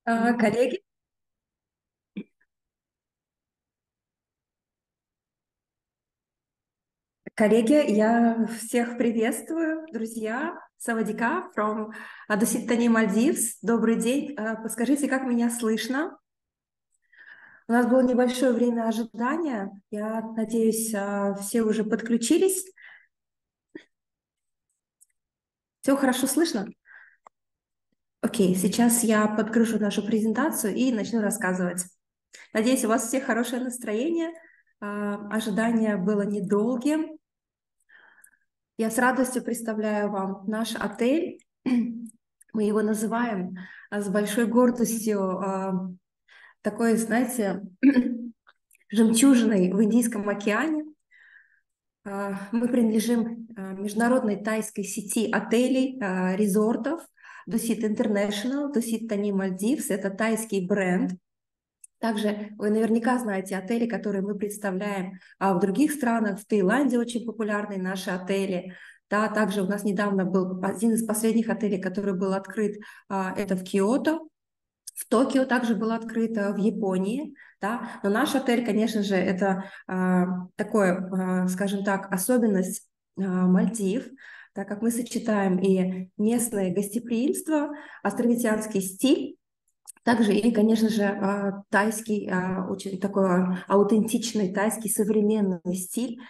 Коллеги, я всех приветствую, друзья. Савадика from Дуситани, Мальдивс. Добрый день. Подскажите, как меня слышно? У нас было небольшое время ожидания. Я надеюсь, все уже подключились. Все хорошо слышно? Окей, сейчас я подгружу нашу презентацию и начну рассказывать. Надеюсь, у вас всех хорошее настроение. Ожидание было недолгим. Я с радостью представляю вам наш отель. Мы его называем с большой гордостью такой, знаете, жемчужиной в Индийском океане. Мы принадлежим международной тайской сети отелей, резортов Dusit International, Dusit Thani Maldives. Это тайский бренд. Также вы наверняка знаете отели, которые мы представляем в других странах. В Таиланде очень популярны наши отели. Да, также у нас недавно был один из последних отелей, который был открыт, это в Киото. В Токио также был открыт, в Японии. Да. Но наш отель, конечно же, это такое, скажем так, особенность Мальдив, так как мы сочетаем и местное гостеприимство, островитянский стиль, также и, конечно же, тайский, очень такой аутентичный тайский современный стиль,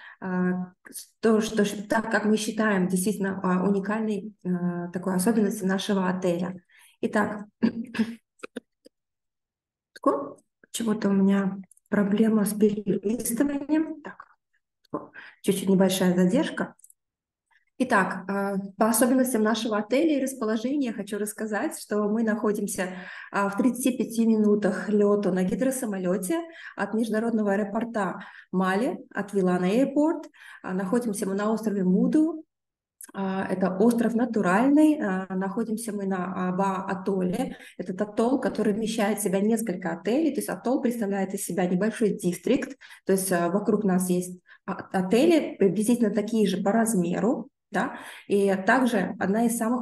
так как мы считаем действительно уникальной такой особенностью нашего отеля. Итак, чего-то у меня проблема с перелистыванием. Так, чуть-чуть небольшая задержка. Итак, по особенностям нашего отеля и расположения хочу рассказать, что мы находимся в 35 минутах лету на гидросамолете от международного аэропорта Мали, от Вилана Airport. Находимся мы на острове Муду. Это остров натуральный. Находимся мы на Ба-атолле. Это атолл, который вмещает в себя несколько отелей. То есть атолл представляет из себя небольшой дистрикт. То есть вокруг нас есть отели, приблизительно такие же по размеру. Да? И также один из самых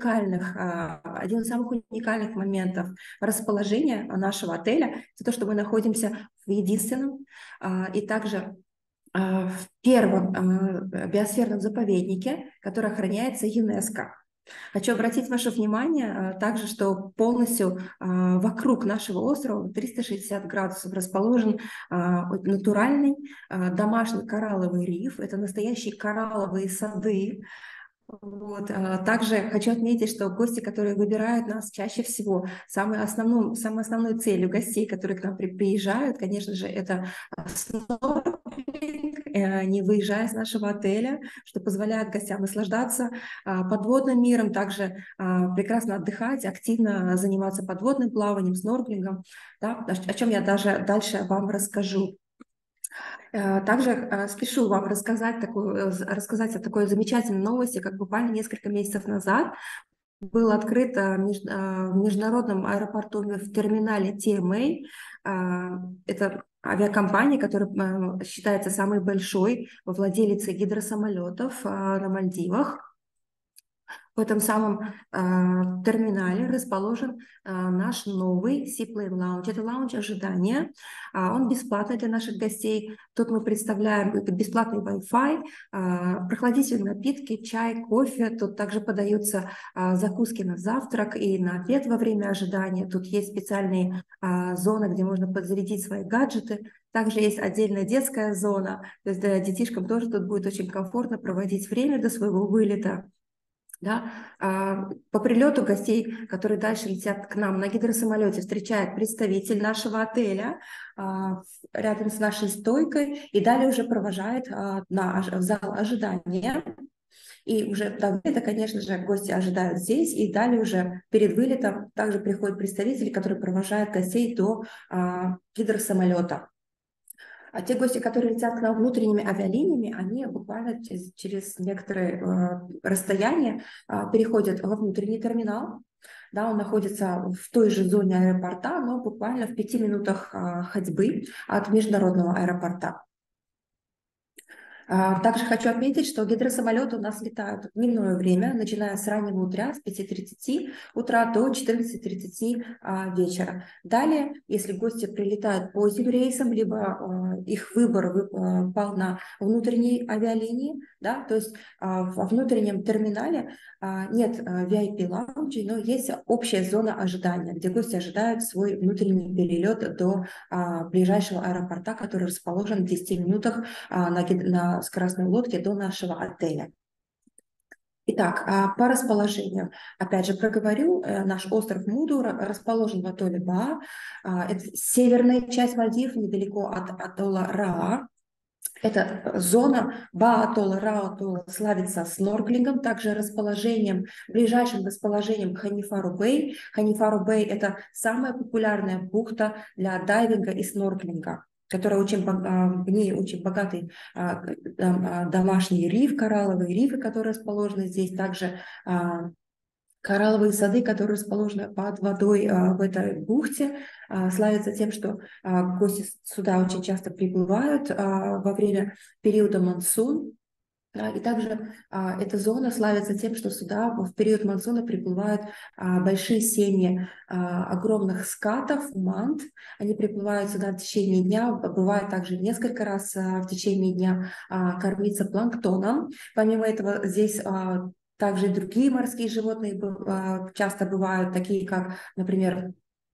уникальных моментов расположения нашего отеля – это то, что мы находимся в единственном и также в первом биосферном заповеднике, который охраняется ЮНЕСКО. Хочу обратить ваше внимание также, что полностью вокруг нашего острова 360 градусов расположен натуральный домашний коралловый риф. Это настоящие коралловые сады. Вот. Также хочу отметить, что гости, которые выбирают нас чаще всего, самой основной целью гостей, которые к нам приезжают, конечно же, это снорклинг, не выезжая из нашего отеля, что позволяет гостям наслаждаться подводным миром, также прекрасно отдыхать, активно заниматься подводным плаванием, снорклингом, да, о чем я даже дальше вам расскажу. Также спешу вам рассказать о такой замечательной новости, как буквально несколько месяцев назад был открыт в международном аэропорту в терминале TMA. Это авиакомпания, которая считается самой большой владелицей гидросамолетов на Мальдивах. В этом самом терминале расположен наш новый Seaplane Lounge. Это лаунж ожидания. Он бесплатный для наших гостей. Тут мы представляем это бесплатный Wi-Fi, прохладительные напитки, чай, кофе. Тут также подаются закуски на завтрак и на обед во время ожидания. Тут есть специальные зоны, где можно подзарядить свои гаджеты. Также есть отдельная детская зона. То есть детишкам тоже тут будет очень комфортно проводить время до своего вылета. Да? По прилету гостей, которые дальше летят к нам на гидросамолете, встречает представитель нашего отеля рядом с нашей стойкой и далее уже провожает в зал ожидания. И уже до вылета, конечно же, гости ожидают здесь, и далее уже перед вылетом также приходит представитель, который провожает гостей до гидросамолета. А те гости, которые летят к нам внутренними авиалиниями, они буквально через некоторое расстояние переходят во внутренний терминал. Да, он находится в той же зоне аэропорта, но буквально в 5 минутах ходьбы от международного аэропорта. Также хочу отметить, что гидросамолеты у нас летают в дневное время, начиная с раннего утра, с 5:30 утра до 14:30 вечера. Далее, если гости прилетают поздним рейсом, либо их выбор пал на внутренней авиалинии, да, то есть во внутреннем терминале нет VIP-лаунжей, но есть общая зона ожидания, где гости ожидают свой внутренний перелет до ближайшего аэропорта, который расположен в 10 минутах на скоростной лодке до нашего отеля. Итак, по расположению. Опять же проговорю, наш остров Муду расположен в атолле Баа. Это северная часть Мальдив, недалеко от атолла Раа. Эта зона Баа-атолла, Раа-атолла славится снорклингом, также ближайшим расположением Ханифару-бэй. Ханифару-бэй – это самая популярная бухта для дайвинга и снорклинга, которая в ней очень богатый домашний риф, коралловые рифы, которые расположены здесь, также коралловые сады, которые расположены под водой в этой бухте, славятся тем, что гости сюда очень часто приплывают во время периода монсун. И также эта зона славится тем, что сюда в период монсуна приплывают большие семьи огромных скатов, мант. Они приплывают сюда в течение дня, бывает также несколько раз в течение дня кормиться планктоном. Помимо этого здесь также и другие морские животные часто бывают, такие как, например,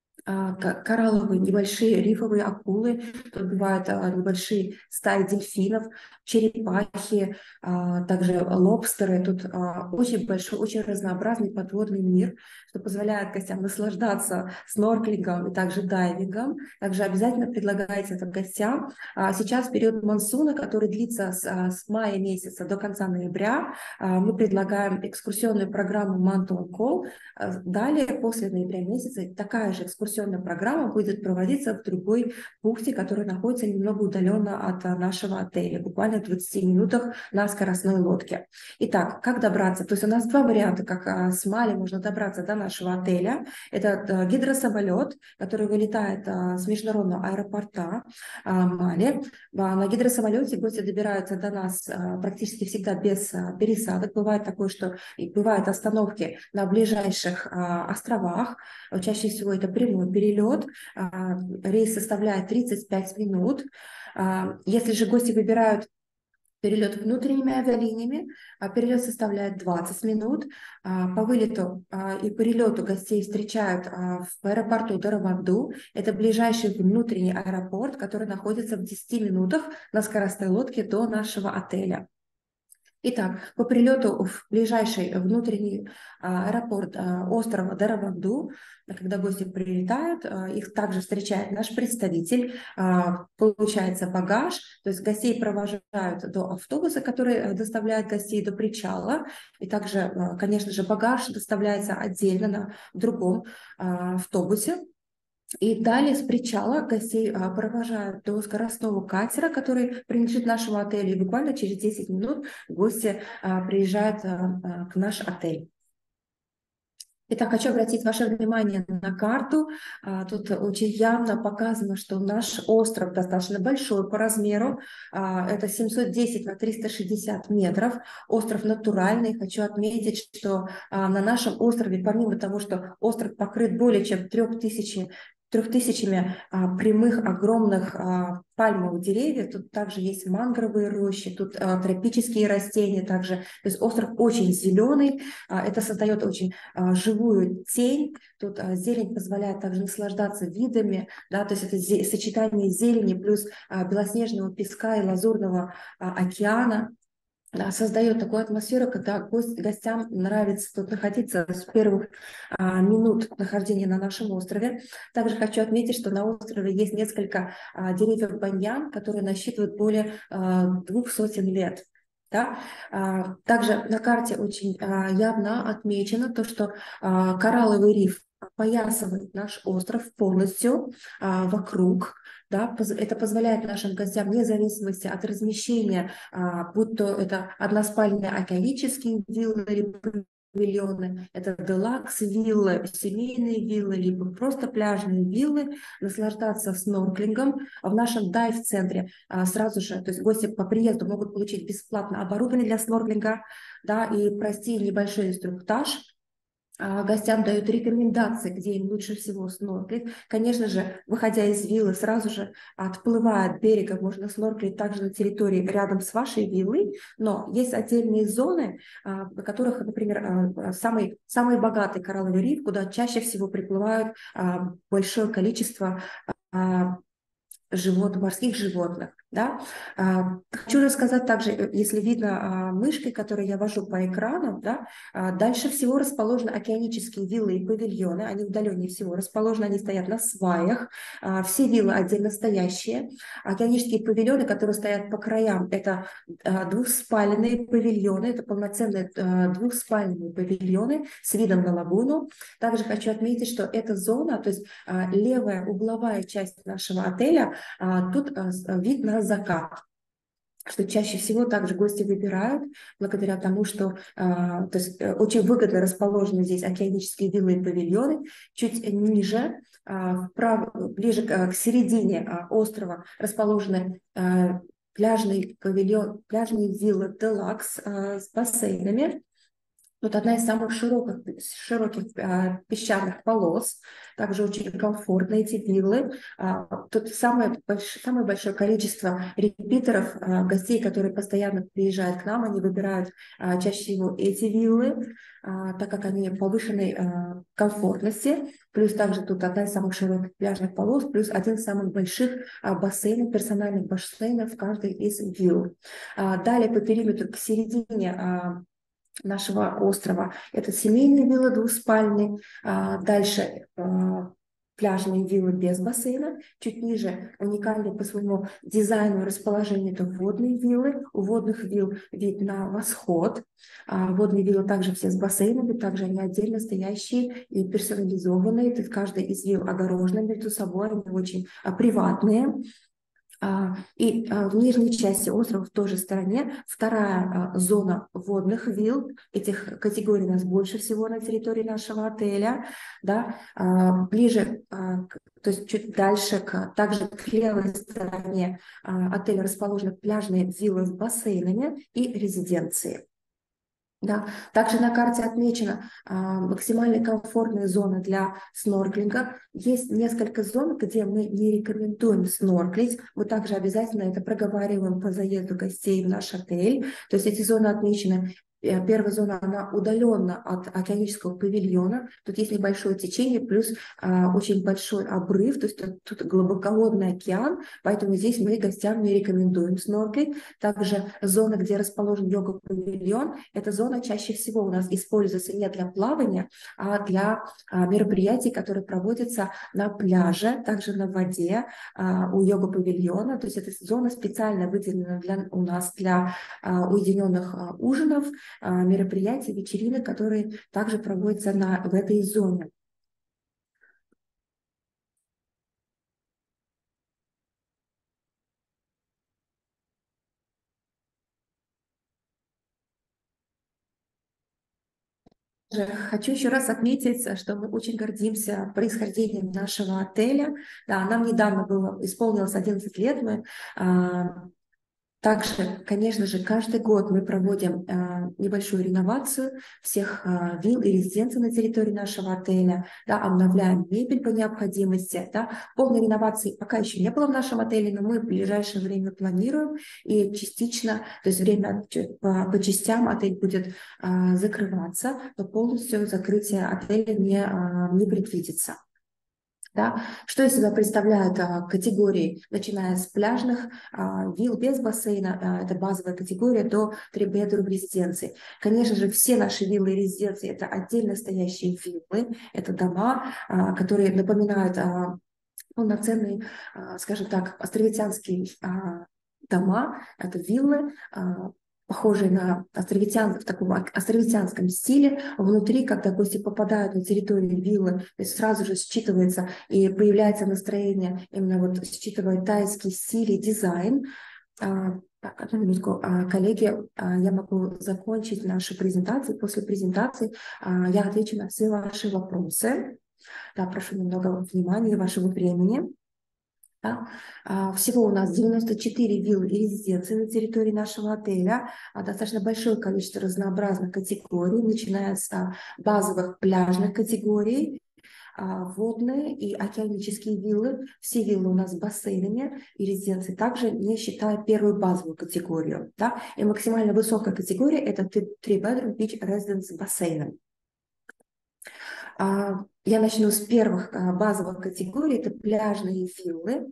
коралловые небольшие рифовые акулы, тут бывают небольшие стаи дельфинов, черепахи, также лобстеры. Тут очень большой, очень разнообразный подводный мир, что позволяет гостям наслаждаться снорклингом и также дайвингом. Также обязательно предлагается это гостям. Сейчас период монсуна, который длится с мая месяца до конца ноября, мы предлагаем экскурсионную программу Mantua Call. Далее, после ноября месяца, такая же экскурсионная программа будет проводиться в другой бухте, которая находится немного удаленно от нашего отеля, буквально в 20 минутах на скоростной лодке. Итак, как добраться? То есть у нас два варианта, как с Мали можно добраться до нашего отеля. Это гидросамолет, который вылетает с международного аэропорта Мали. На гидросамолете гости добираются до нас практически всегда без пересадок. Бывает такое, что бывают остановки на ближайших островах. Чаще всего это прямой перелет. Рейс составляет 35 минут. Если же гости выбирают перелет внутренними авиалиниями, перелет составляет 20 минут. По вылету и перелету гостей встречают в аэропорту Дараванду. Это ближайший внутренний аэропорт, который находится в 10 минутах на скоростной лодке до нашего отеля. Итак, по прилету в ближайший внутренний аэропорт острова Дараванду, когда гости прилетают, их также встречает наш представитель, получается багаж, то есть гостей провожают до автобуса, который доставляет гостей до причала, и также, конечно же, багаж доставляется отдельно в другом автобусе. И далее с причала гостей провожают до скоростного катера, который принадлежит нашему отелю. И буквально через 10 минут гости приезжают в наш отель. Итак, хочу обратить ваше внимание на карту. Тут очень явно показано, что наш остров достаточно большой по размеру. Это 710 на 360 метров. Остров натуральный. Хочу отметить, что на нашем острове, помимо того, что остров покрыт более чем 3000 прямых огромных пальмовых деревьев, тут также есть мангровые рощи, тут тропические растения также. То есть остров очень зеленый, это создает очень живую тень, тут зелень позволяет также наслаждаться видами, да, то есть это сочетание зелени плюс белоснежного песка и лазурного океана. Создает такую атмосферу, когда гостям нравится тут находиться с первых минут нахождения на нашем острове. Также хочу отметить, что на острове есть несколько деревьев баньян, которые насчитывают более 200 лет. Да? Также на карте очень явно отмечено то, что коралловый риф опоясывает наш остров полностью вокруг. Да, это позволяет нашим гостям, вне зависимости от размещения, будь то это односпальные океанические виллы, павильоны, это делакс-виллы, семейные виллы, либо просто пляжные виллы, наслаждаться снорклингом. В нашем дайв-центре сразу же, то есть гости по приезду могут получить бесплатно оборудование для снорклинга, да, и пройти небольшой инструктаж. Гостям дают рекомендации, где им лучше всего снорклить. Конечно же, выходя из виллы, сразу же отплывая от берега, можно снорклить также на территории рядом с вашей виллой, но есть отдельные зоны, в которых, например, самый богатый коралловый риф, куда чаще всего приплывают большое количество морских животных. Да? Хочу рассказать также, если видно мышкой, которую я вожу по экрану, да, дальше всего расположены океанические виллы и павильоны, они удаленнее всего расположены, они стоят на сваях, все виллы отдельно стоящие, океанические павильоны, которые стоят по краям, это двухспальные павильоны, это полноценные двухспальные павильоны с видом на лагуну. Также хочу отметить, что эта зона, то есть левая угловая часть нашего отеля, тут вид на закат, что чаще всего также гости выбирают благодаря тому, что то есть, очень выгодно расположены здесь океанические виллы и павильоны. Чуть ниже, ближе к середине острова расположены пляжные виллы «Делакс» с бассейнами. Вот одна из самых широких песчаных полос, также очень комфортные эти виллы. Тут самое большое количество репитеров, гостей, которые постоянно приезжают к нам, они выбирают чаще всего эти виллы, так как они повышенной комфортности. Плюс также тут одна из самых широких пляжных полос, плюс один из самых больших бассейнов, персональных бассейнов в каждой из вилл. Далее по периметру к середине нашего острова. Это семейные виллы двухспальные, дальше пляжные виллы без бассейна, чуть ниже уникальные по своему дизайну и расположению это водные виллы. У водных вилл вид на восход. Водные виллы также все с бассейнами, также они отдельно стоящие и персонализованные. Тут каждая из вилл огорожена между собой, они очень приватные. И в нижней части острова в той же стороне вторая зона водных вилл. Этих категорий у нас больше всего на территории нашего отеля. Да? Ближе, то есть чуть дальше, также к левой стороне отеля расположены пляжные виллы с бассейнами и резиденции. Да. Также на карте отмечена максимально комфортная зона для снорклинга. Есть несколько зон, где мы не рекомендуем снорклить. Мы также обязательно это проговариваем по заезду гостей в наш отель. То есть эти зоны отмечены. Первая зона, она удаленно от океанического павильона. Тут есть небольшое течение, плюс очень большой обрыв, то есть тут глубоководный океан, поэтому здесь мы гостям не рекомендуем снорклить. Также зона, где расположен йога-павильон, эта зона чаще всего у нас используется не для плавания, а для мероприятий, которые проводятся на пляже, также на воде у йога-павильона. То есть эта зона специально выделена у нас для уединенных ужинов, мероприятий, вечеринок, которые также проводятся в этой зоне. Хочу еще раз отметить, что мы очень гордимся происхождением нашего отеля. Да, нам недавно исполнилось 11 лет. Мы также, конечно же, каждый год мы проводим небольшую реновацию всех вилл и резиденций на территории нашего отеля, да, обновляем мебель по необходимости. Да. Полной реновации пока еще не было в нашем отеле, но мы в ближайшее время планируем, и частично, то есть время по частям отель будет закрываться, но полностью закрытие отеля не предвидится. Да? Что из себя представляют категории, начиная с пляжных вилл без бассейна, это базовая категория, до 3-bedroom резиденций. Конечно же, все наши виллы и резиденции – это отдельно стоящие виллы, это дома, которые напоминают полноценные, скажем так, островитянские дома, это виллы, похожие на в таком островитянском стиле. Внутри, когда гости попадают на территорию виллы, то есть сразу же считывается и появляется настроение, именно вот считывает тайский стиль и дизайн. Так, одну минутку, коллеги, я могу закончить нашу презентацию. После презентации я отвечу на все ваши вопросы. Да, прошу немного внимания и вашего времени. Да. Всего у нас 94 виллы и резиденции на территории нашего отеля, достаточно большое количество разнообразных категорий, начиная с базовых пляжных категорий, водные и океанические виллы. Все виллы у нас с бассейнами и резиденции, также не считая первую базовую категорию. Да? И максимально высокая категория – это 3-bedroom beach residence с бассейном. Я начну с первых базовых категорий. Это пляжные виллы.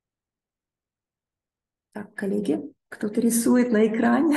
Так, коллеги, кто-то рисует на экране.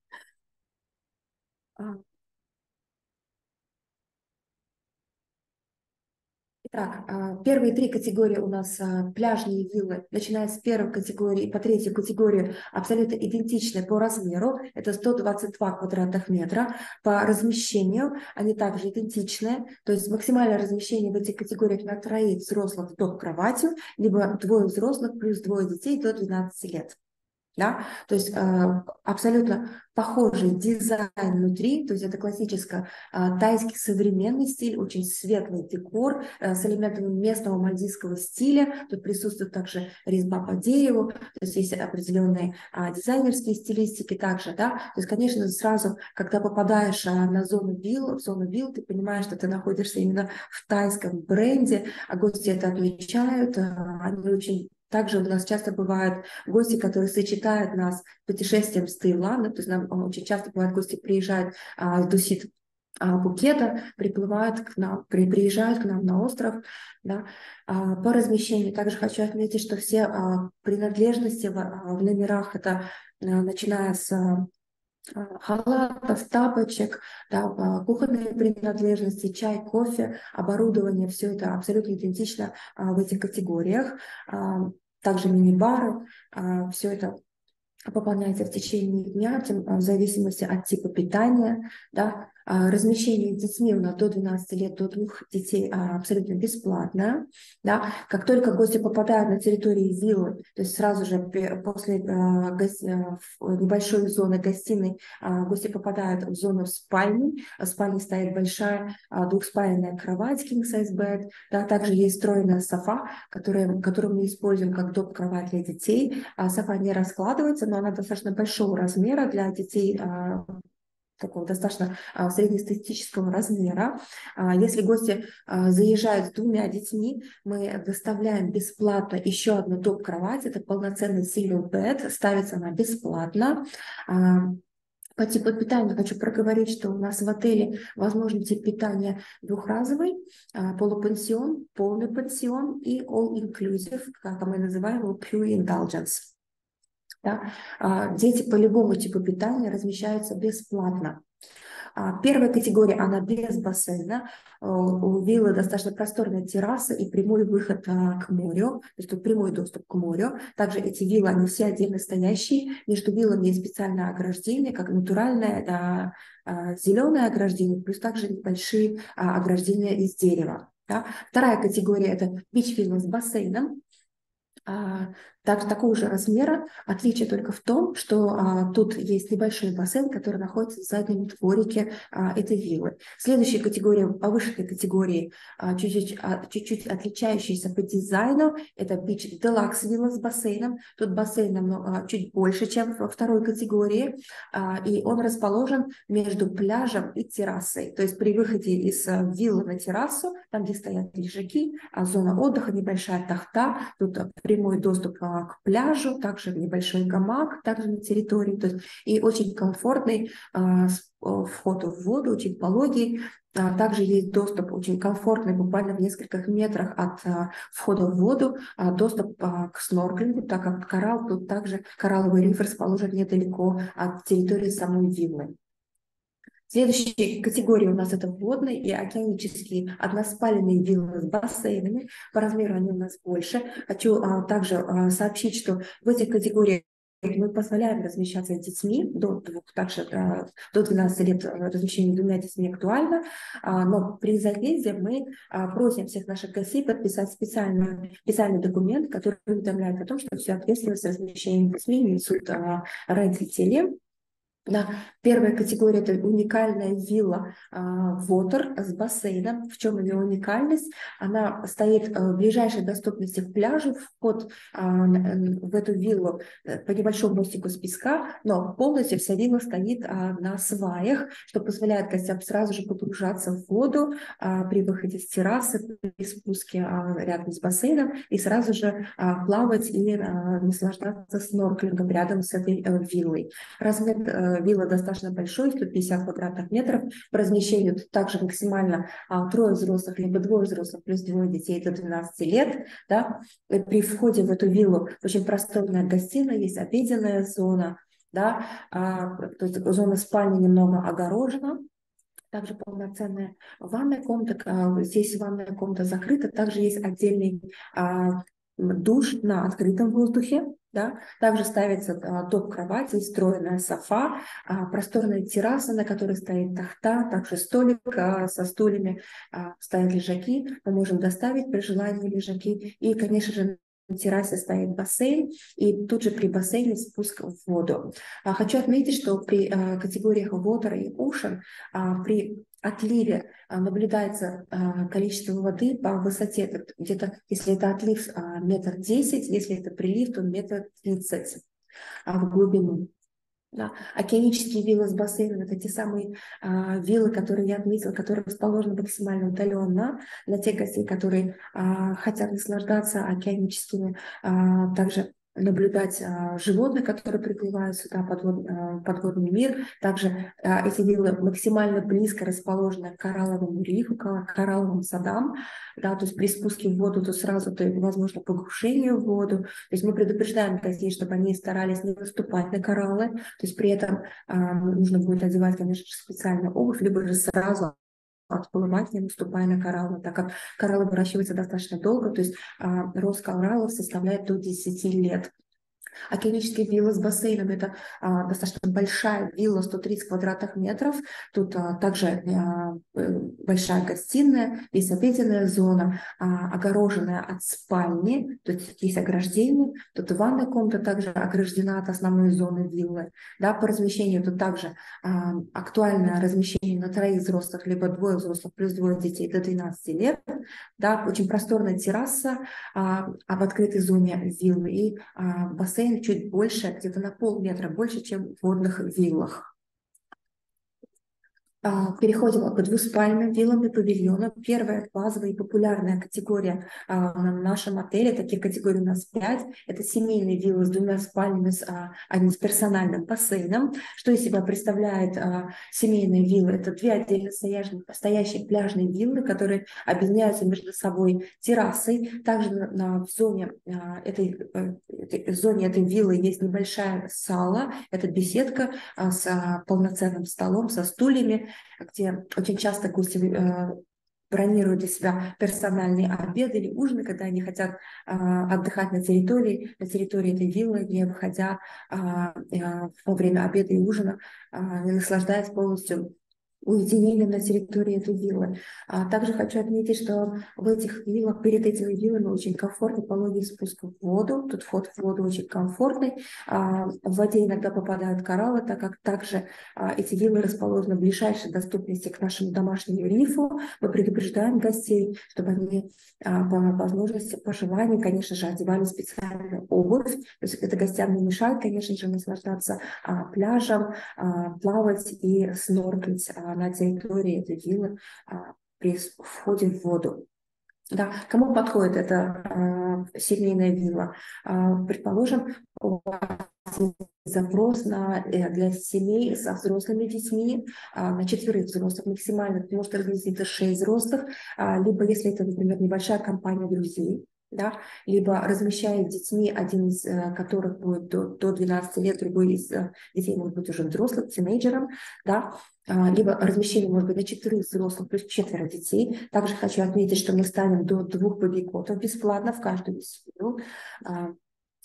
Итак, первые три категории у нас пляжные виллы, начиная с первой категории по третью категорию, абсолютно идентичны по размеру. Это 122 квадратных метра. По размещению они также идентичны. То есть максимальное размещение в этих категориях на троих взрослых с доп. Кроватью, либо двое взрослых плюс двое детей до 12 лет. Да? То есть абсолютно похожий дизайн внутри, то есть это классический тайский современный стиль, очень светлый декор с элементами местного мальдивского стиля. Тут присутствует также резьба по дереву, то есть есть определенные дизайнерские стилистики также. Да? То есть, конечно, сразу, когда попадаешь на в зону вилл, ты понимаешь, что ты находишься именно в тайском бренде, а гости это отмечают, они очень... Также у нас часто бывают гости, которые сочетают нас с путешествием с Таиланда, то есть нам очень часто бывают гости приезжают с Дусит Пхукета, приплывают к нам, приезжают к нам на остров. Да. По размещению также хочу отметить, что все принадлежности в номерах, это начиная с халатов, тапочек, да, кухонные принадлежности, чай, кофе, оборудование, все это абсолютно идентично в этих категориях. Также мини-бары, все это пополняется в течение дня, в зависимости от типа питания. Да. Размещение с детьми у нас до 12 лет, до 2 детей абсолютно бесплатно. Да. Как только гости попадают на территорию виллы, то есть сразу же после небольшой зоны гостиной гости попадают в зону спальни. В спальне стоит большая двухспальная кровать, king size bed. Да. Также есть встроенная софа, которую мы используем как доп-кровать для детей. Софа не раскладывается, но она достаточно большого размера для детей, такого достаточно среднестатистического размера. Если гости заезжают с 2 детьми, мы доставляем бесплатно еще одну доп-кровать. Это полноценный single bed, ставится она бесплатно. По типу питания хочу проговорить, что у нас в отеле возможен тип питания двухразовый, полупансион, полный пансион и all-inclusive, как мы называем его pure indulgence. Да? Дети по любому типу питания размещаются бесплатно. Первая категория, она без бассейна. У виллы достаточно просторная терраса и прямой выход к морю, то есть тут прямой доступ к морю. Также эти виллы, они все отдельно стоящие. Между виллами есть специальное ограждение, как натуральное зеленое ограждение, плюс также небольшие ограждения из дерева. Да. Вторая категория – это бич-вилла с бассейном. Также такого же размера. Отличие только в том, что тут есть небольшой бассейн, который находится в заднем дворике этой виллы. Следующая категория, повышенной категории, чуть-чуть отличающаяся по дизайну, это Beach Deluxe вилла с бассейном. Тут бассейн чуть больше, чем во второй категории, и он расположен между пляжем и террасой. То есть при выходе из виллы на террасу, там, где стоят лежаки, зона отдыха, небольшая тахта, тут прямой доступ к пляжу, также небольшой гамак, также на территории, то есть и очень комфортный вход в воду, очень пологий. Также есть доступ очень комфортный, буквально в нескольких метрах от входа в воду, доступ к снорклингу, так как тут также коралловый риф расположен недалеко от территории самой виллы. Следующая категория у нас это водные и океанические односпальные виллы с бассейнами. По размеру они у нас больше. Хочу также сообщить, что в этих категориях мы позволяем размещаться с детьми также до 12 лет размещение с двумя детьми актуально, но при заезде мы просим всех наших гостей подписать специальный документ, который уведомляет о том, что всю ответственность за размещение с детьми несут родители. Да. Первая категория – это уникальная вилла Water с бассейном. В чем ее уникальность? Она стоит в ближайшей доступности к пляжу. Вход в эту виллу по небольшому мостику с песка, но полностью вся вилла стоит на сваях, что позволяет гостям сразу же погружаться в воду при выходе с террасы, при спуске рядом с бассейном и сразу же плавать и наслаждаться снорклингом рядом с этой виллой. Размер вилла достаточно большой, 150 квадратных метров. По размещению также максимально 3 взрослых, либо 2 взрослых плюс 2 детей до 12 лет. Да. При входе в эту виллу очень просторная гостиная, есть обеденная зона, да, то есть зона спальни немного огорожена. Также полноценная ванная комната. Здесь ванная комната закрыта. Также есть отдельный душ на открытом воздухе. Да? Также ставится топ-кровать, встроенная софа, просторная терраса, на которой стоит тахта, также столик со стульями, стоят лежаки. Мы можем доставить при желании лежаки. И, конечно же, на террасе стоит бассейн, и тут же при бассейне спуск в воду. Хочу отметить, что при категориях Water и Ocean при отливе наблюдается количество воды по высоте, где-то, если это отлив 1,10 метра, если это прилив, то 1,30 метра в глубину. Да. Океанические виллы с бассейном – это те самые виллы, которые я отметила, которые расположены максимально удаленно для тех гостей, которые хотят наслаждаться океаническими, также наблюдать животных, которые приплывают сюда, подводный мир. Также эти виллы максимально близко расположены к коралловому рифу, к коралловым садам. Да, то есть при спуске в воду то сразу возможно погружение в воду. То есть мы предупреждаем гостей, чтобы они старались не наступать на кораллы. То есть при этом нужно будет одевать, конечно же, специальную обувь, либо же сразу отплывать, не наступая на кораллы, так как кораллы выращиваются достаточно долго, то есть рост кораллов составляет до 10 лет. Океанические виллы с бассейном – это достаточно большая вилла, 130 квадратных метров. Тут также большая гостиная, есть обеденная зона, огороженная от спальни, то есть есть ограждение. Тут ванная комната также ограждена от основной зоны виллы. Да, по размещению тут также актуальное размещение на 3 взрослых, либо 2 взрослых плюс 2 детей до 12 лет. Да, очень просторная терраса в открытой зоне виллы и бассейн чуть больше, где-то на полметра больше, чем в водных виллах. Переходим к двуспальным виллам и павильонам. Первая базовая и популярная категория в нашем отеле, таких категорий у нас 5, это семейные виллы с 2 спальнями, с персональным бассейном. Что из себя представляет семейные виллы? Это 2 отдельно стоящие пляжные виллы, которые объединяются между собой террасой. Также в зоне этой виллы есть небольшая зала, это беседка с полноценным столом, со стульями, где очень часто гости бронируют для себя персональные обеды или ужины, когда они хотят отдыхать на территории этой виллы, не выходя во время обеда и ужина, не наслаждаясь полностью уединением на территории этой виллы. Также хочу отметить, что в этих виллах, перед этими виллами очень комфортный пологий спуск в воду. Тут вход в воду очень комфортный. В воде иногда попадают кораллы, так как также эти виллы расположены в ближайшей доступности к нашему домашнему рифу. Мы предупреждаем гостей, чтобы они по возможности, по желанию, конечно же, одевали специальную обувь. То есть это гостям не мешает, конечно же, наслаждаться пляжем, плавать и снорклить на территории этой виллы при входе в воду. Да. Кому подходит эта семейная вилла? Предположим, у вас есть запрос для семей со взрослыми детьми, на 4 взрослых максимально, может разместиться 6 взрослых, либо если это, например, небольшая компания друзей, да, либо размещая с детьми, один из которых будет до 12 лет, другой из детей может быть уже взрослым, тинейджером, да, либо размещение может быть на 4 взрослых плюс 4 детей. Также хочу отметить, что мы ставим до 2 бэби-котов бесплатно в каждую семью.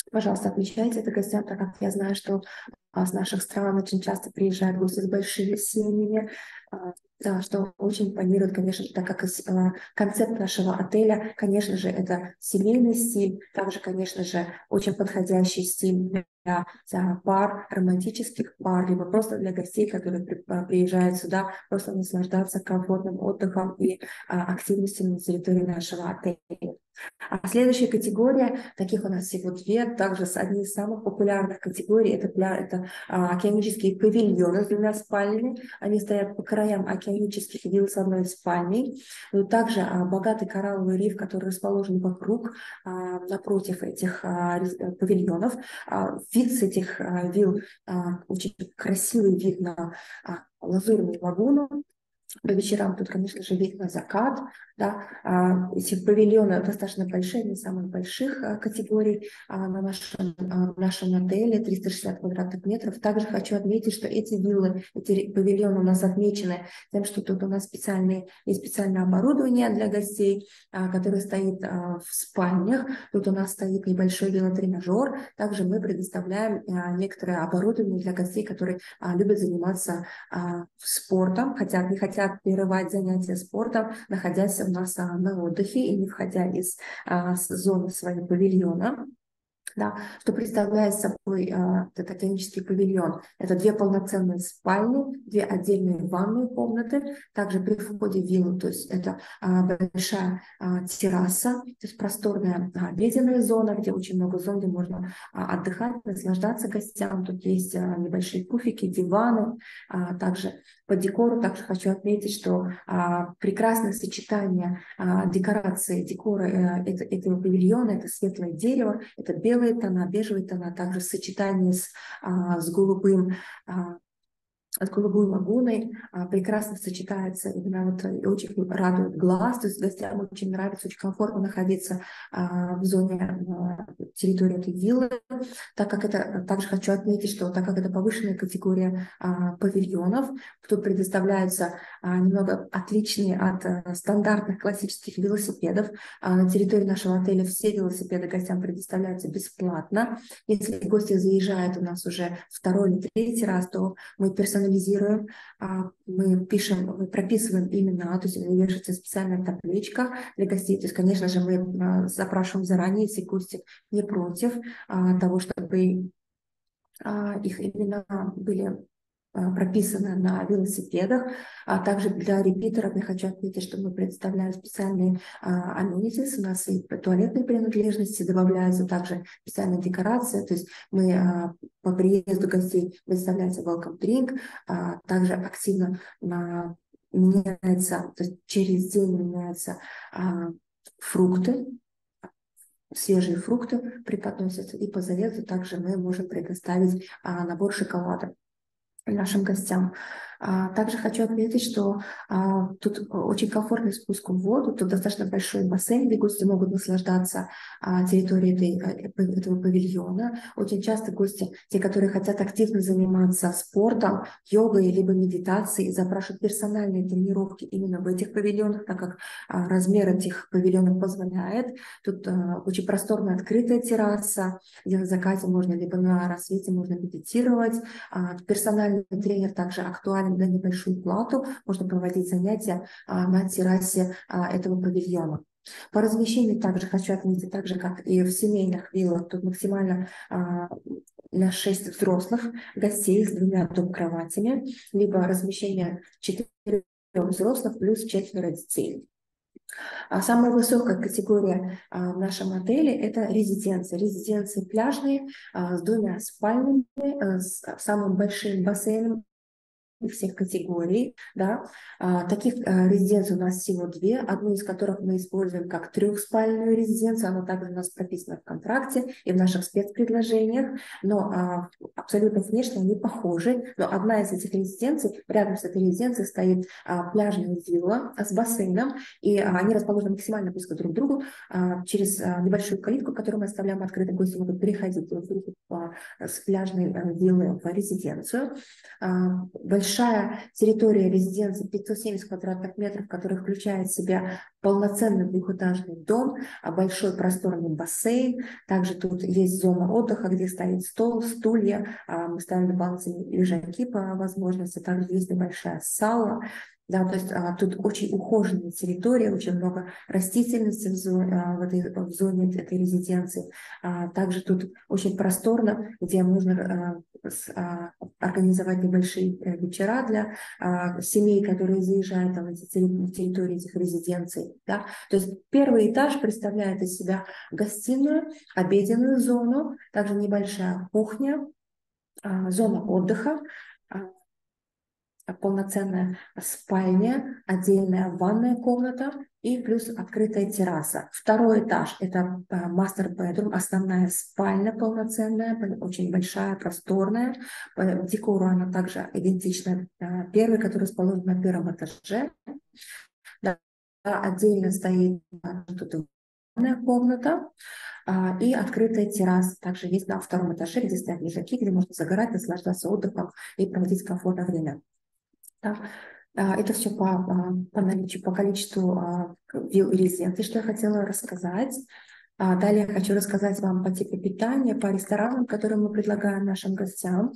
Пожалуйста, отмечайте это гостям, так как я знаю, что с наших стран очень часто приезжают гости с большими семьями. Да, что очень импонирует, конечно, так как концепт нашего отеля, конечно же, это семейный стиль, также, конечно же, очень подходящий стиль для пар, романтических пар, либо просто для гостей, которые приезжают сюда просто наслаждаться комфортным отдыхом и активностями на территории нашего отеля. А следующая категория, таких у нас всего две, также одни из самых популярных категорий, это океанические павильоны с двумя спальнями. Они стоят по краям океанических вилл с одной спальней. Но также богатый коралловый риф, который расположен вокруг, напротив этих павильонов. Вид с этих вилл, очень красивый вид на лазурную лагуну. По вечерам тут, конечно же, вид на закат. Да. Эти павильоны достаточно большие, не самых больших категорий в нашем отеле, 360 квадратных метров. Также хочу отметить, что эти виллы, эти павильоны у нас отмечены тем, что тут у нас есть специальное оборудование для гостей, которое стоит в спальнях. Тут у нас стоит небольшой велотренажер. Также мы предоставляем некоторое оборудование для гостей, которые любят заниматься спортом, не хотят прерывать занятия спортом, находясь у нас на отдыхе и не входя из зоны своего павильона. Да, что представляет собой этот океанический павильон. Это две полноценные спальни, две отдельные ванные комнаты. Также при входе в виллу, то есть это большая терраса, то есть просторная обеденная зона, где очень много зон, где можно отдыхать, наслаждаться гостям. Тут есть небольшие пуфики, диваны. Также по декору также хочу отметить, что прекрасное сочетание декорации, декора этого павильона — это светлое дерево, это белые тона, бежевые тона, также в сочетании с голубой лагуной прекрасно сочетается, именно вот и очень радует глаз, то есть гостям очень нравится, очень комфортно находиться в зоне территории этой виллы, так как это, также хочу отметить, что так как это повышенная категория павильонов, тут предоставляются немного отличные от стандартных классических велосипедов. На территории нашего отеля все велосипеды гостям предоставляются бесплатно. Если гости заезжают у нас уже второй или третий раз, то мы персонализируем, мы прописываем имена, то есть вешается специальная табличка для гостей. То есть, конечно же, мы запрашиваем заранее, если гости не против того, чтобы их имена были прописаны на велосипедах. Также для репитеров я хочу отметить, что мы представляем специальные amenities, у нас и туалетные принадлежности добавляются, также специальная декорация, то есть мы по приезду гостей представляется welcome drink, также активно меняется, то есть через день меняются фрукты, свежие фрукты преподносятся, и по завету также мы можем предоставить набор шоколада нашим гостям. Также хочу отметить, что тут очень комфортный спуск в воду, тут достаточно большой бассейн, где гости могут наслаждаться территорией этого павильона. Очень часто гости, те, которые хотят активно заниматься спортом, йогой, либо медитацией, запрашивают персональные тренировки именно в этих павильонах, так как размер этих павильонов позволяет. Тут очень просторная открытая терраса, где на закате можно, либо на рассвете можно медитировать. Персональный тренер также актуален на небольшую плату. Можно проводить занятия на террасе этого павильона. По размещению также хочу отметить, так же, как и в семейных виллах, тут максимально на 6 взрослых гостей с 2 доп-кроватями, либо размещение 4 взрослых плюс 4 детей. Самая высокая категория в нашем отеле — это резиденции. Резиденции пляжные с 2 спальнями, с самым большим бассейном всех категорий, да. Таких резиденций у нас всего 2, одну из которых мы используем как 3-спальную резиденцию, она также у нас прописана в контракте и в наших спецпредложениях, но абсолютно внешне они похожи, но одна из этих резиденций, рядом с этой резиденцией стоит пляжная вилла с бассейном, и они расположены максимально близко друг к другу, через небольшую калитку, которую мы оставляем открытой, гости могут переходить с пляжной виллы в резиденцию. Большая большая территория резиденции 570 квадратных метров, которая включает в себя полноценный двухэтажный дом, большой просторный бассейн. Также тут есть зона отдыха, где стоит стол, стулья. Мы ставим дополнительные лежаки по возможности. Также есть небольшая сауна. Да, то есть тут очень ухоженная территория, очень много растительности в зоне этой резиденции. Также тут очень просторно, где можно организовать небольшие вечера для семей, которые заезжают на территории этих резиденций. Да. То есть первый этаж представляет из себя гостиную, обеденную зону, также небольшая кухня, зона отдыха, полноценная спальня, отдельная ванная комната и плюс открытая терраса. Второй этаж – это master bedroom, основная спальня полноценная, очень большая, просторная. По декору она также идентична первой, которая расположена на первом этаже. Да, отдельно стоит тут ванная комната и открытая терраса. Также есть на втором этаже, где стоят лежаки, где можно загорать, наслаждаться отдыхом и проводить комфортное время. Да. Это все по наличию, по количеству вилл и резиденций, что я хотела рассказать. Далее я хочу рассказать вам по типу питания, по ресторанам, которые мы предлагаем нашим гостям.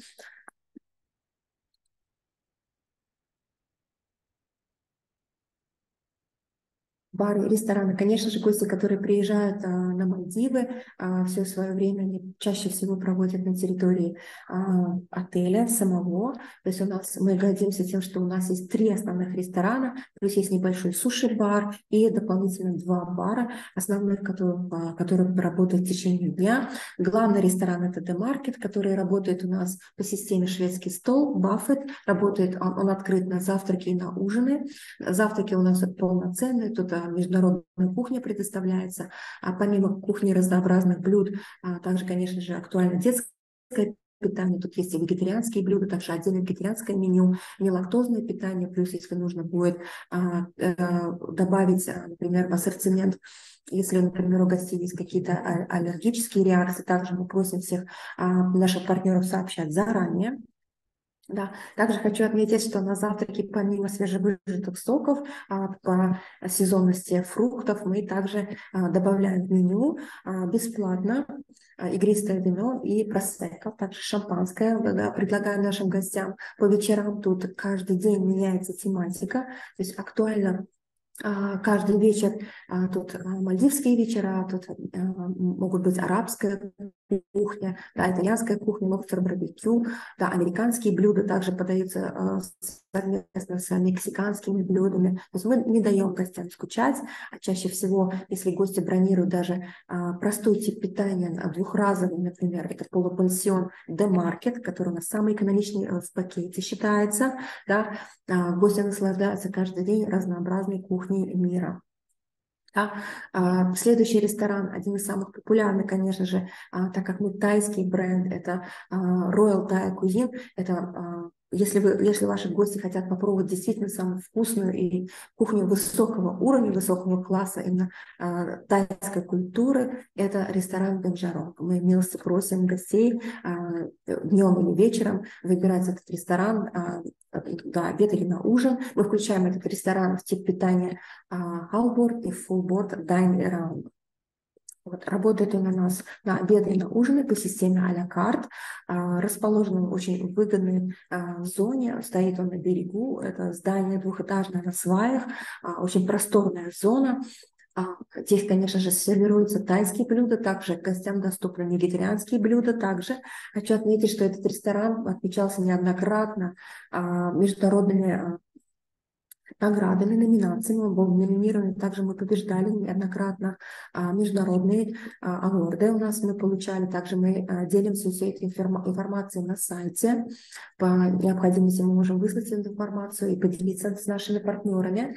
Бары, рестораны. Конечно же, гости, которые приезжают на Мальдивы, все свое время они чаще всего проводят на территории отеля самого. То есть мы гордимся тем, что у нас есть 3 основных ресторана, плюс есть небольшой суши-бар и дополнительно 2 бара основных, которые работают в течение дня. Главный ресторан – это The Market, который работает у нас по системе шведский стол, Buffet. Работает, он открыт на завтраки и на ужины. Завтраки у нас полноценные, тут международная кухня предоставляется. Помимо кухни разнообразных блюд, также, конечно же, актуально детское питание. Тут есть и вегетарианские блюда, также отдельное вегетарианское меню, нелактозное питание, плюс если нужно будет добавить, например, в ассортимент, если, например, у гостей есть какие-то аллергические реакции, также мы просим всех наших партнеров сообщать заранее. Да. Также хочу отметить, что на завтраке помимо свежевыжатых соков по сезонности фруктов мы также добавляем в меню бесплатно игристое вино и просекко, также шампанское. Предлагаем нашим гостям по вечерам. Тут каждый день меняется тематика, то есть актуально. Каждый вечер тут мальдивские вечера, тут могут быть арабская кухня, да, итальянская кухня, лобстер барбекю, да, американские блюда также подаются совместно с мексиканскими блюдами. То есть мы не даем гостям скучать, а чаще всего, если гости бронируют даже простой тип питания, двухразовый, например, это полупансион The Market, который у нас самый экономичный в пакете считается, да, гости наслаждаются каждый день разнообразной кухней мира. Да. Следующий ресторан, один из самых популярных, конечно же, так как мы тайский бренд, это Royal Thai Cuisine. Это если ваши гости хотят попробовать действительно самую вкусную и кухню высокого уровня, высокого класса именно тайской культуры, это ресторан Бенжарок. Мы милости просим гостей днем или вечером выбирать этот ресторан на обед или на ужин. Мы включаем этот ресторан в тип питания half-board и full-board dine around. Вот, работает он у нас на обеды и на ужины по системе а-ля карт. Расположен он в очень выгодной зоне, стоит он на берегу. Это здание двухэтажное на сваях, очень просторная зона. Здесь, конечно же, сервируются тайские блюда, также гостям доступны вегетарианские блюда. Также хочу отметить, что этот ресторан отмечался неоднократно международными наградами, номинациями. Он был номинирован, также мы побеждали неоднократно международные аворды у нас мы получали. Также мы делимся всей этой информацией на сайте. По необходимости мы можем выслать эту информацию и поделиться с нашими партнерами.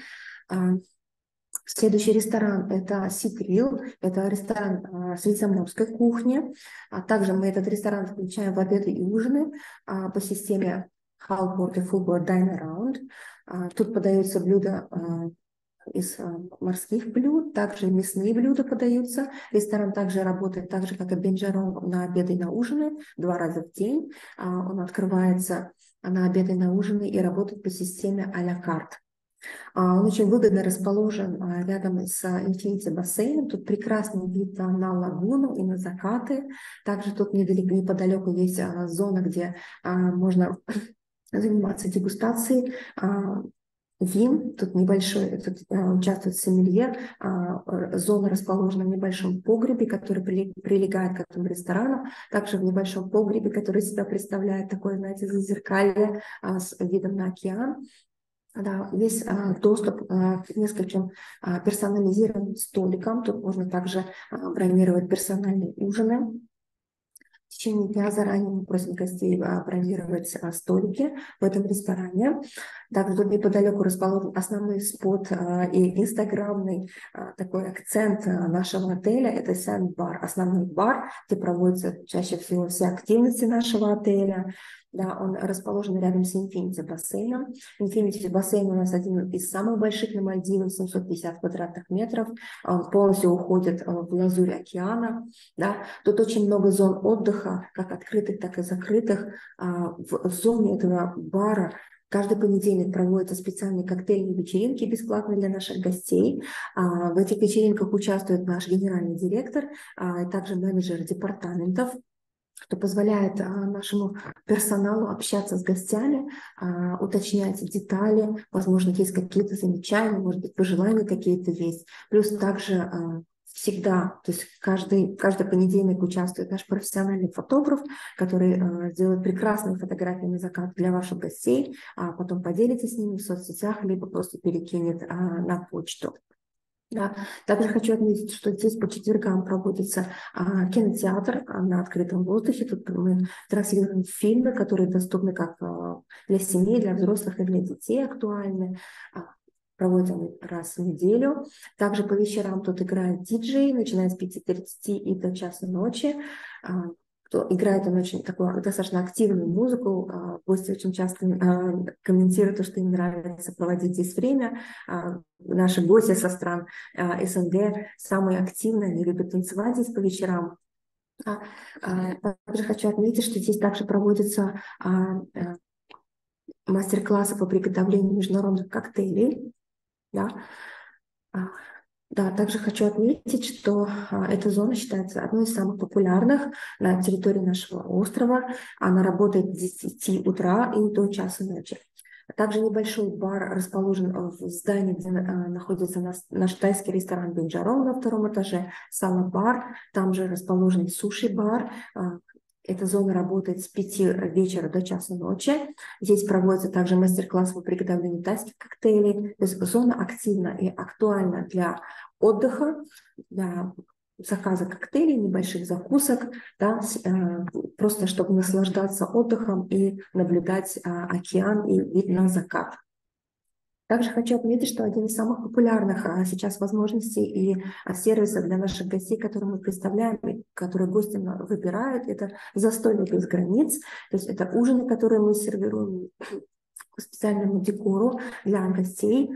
Следующий ресторан – это Sea Grill, это ресторан средиземноморской кухни. Также мы этот ресторан включаем в обеды и ужины по системе half-board и full-board dine around. Тут подаются блюда из морских блюд, также мясные блюда подаются. Ресторан также работает так же, как и Бенжерон, на обеды и на ужины 2 раза в день. Он открывается на обеды и на ужины и работает по системе а-ля карт. Он очень выгодно расположен рядом с Infinity бассейном. Тут прекрасный вид на лагуну и на закаты. Также тут неподалеку есть зона, где можно заниматься дегустацией вин. Тут небольшой, тут участвует сомелье. Зона расположена в небольшом погребе, который прилегает к этому ресторану. Также в небольшом погребе, который себя представляет такое, знаете, зазеркалье с видом на океан. Да, весь доступ к нескольким персонализированным столикам. Тут можно также бронировать персональные ужины. В течение дня заранее мы просим гостей бронировать столики в этом ресторане. Также тут неподалеку расположен основной спот и инстаграмный такой акцент нашего отеля. Это Санд-бар, основной бар, где проводятся чаще всего все активности нашего отеля. Да, он расположен рядом с Infinity бассейном. Infinity бассейн у нас один из самых больших на Мальдивах, 750 квадратных метров. Он полностью уходит в лазурь океана. Да. Тут очень много зон отдыха, как открытых, так и закрытых. В зоне этого бара каждый понедельник проводятся специальные коктейльные вечеринки бесплатно для наших гостей. В этих вечеринках участвует наш генеральный директор, и также менеджеры департаментов, что позволяет нашему персоналу общаться с гостями, уточнять детали, возможно, есть какие-то замечания, может быть, пожелания какие-то есть. Плюс также всегда, то есть каждый понедельник участвует наш профессиональный фотограф, который делает прекрасные фотографии на закат для ваших гостей, а потом поделится с ними в соцсетях, либо просто перекинет на почту. Да. Также хочу отметить, что здесь по четвергам проводится кинотеатр на открытом воздухе. Тут мы транслируем фильмы, которые доступны как для семей, для взрослых и для детей, актуальны. Проводим раз в неделю. Также по вечерам тут играет диджей, начиная с 5:30 и до часа ночи. Играет он очень такую достаточно активную музыку. Гости очень часто комментируют, что им нравится проводить здесь время. Наши гости со стран СНГ самые активные, они любят танцевать здесь по вечерам. Также хочу отметить, что здесь также проводятся мастер-классы по приготовлению международных коктейлей. Да. Да, также хочу отметить, что эта зона считается одной из самых популярных на территории нашего острова. Она работает с 10 утра и до часа ночи. Также небольшой бар расположен в здании, где находится наш тайский ресторан Бенжерон на 2-м этаже, Сала-бар. Там же расположен суши-бар. Эта зона работает с 5 вечера до часа ночи. Здесь проводится также мастер-класс по приготовлению тайских коктейлей. То есть зона активна и актуальна для отдыха, для заказа коктейлей, небольших закусок, да, просто чтобы наслаждаться отдыхом и наблюдать океан и вид на закат. Также хочу отметить, что один из самых популярных сейчас возможностей и сервисов для наших гостей, которые мы представляем, и которые гости выбирают, это застолье без границ. То есть это ужины, которые мы сервируем по специальному декору для гостей